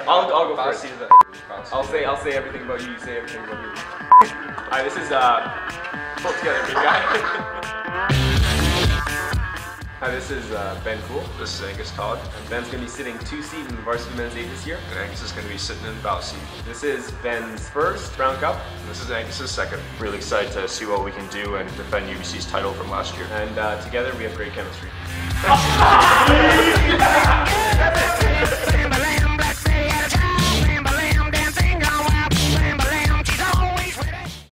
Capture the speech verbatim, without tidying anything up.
I'll, I'll go first. Varsity Men. I'll say I'll say everything about you. You say everything about me. Alright, this is uh, pull it together, big guy. Hi, this is uh, Ben Coull. This is Angus Todd. And Ben's going to be sitting two seat in the Varsity Men's eight this year. And Angus is going to be sitting in bow seat. This is Ben's first Brown Cup. And this is Angus's second. Really excited to see what we can do and defend U B C's title from last year. And uh, together we have great chemistry.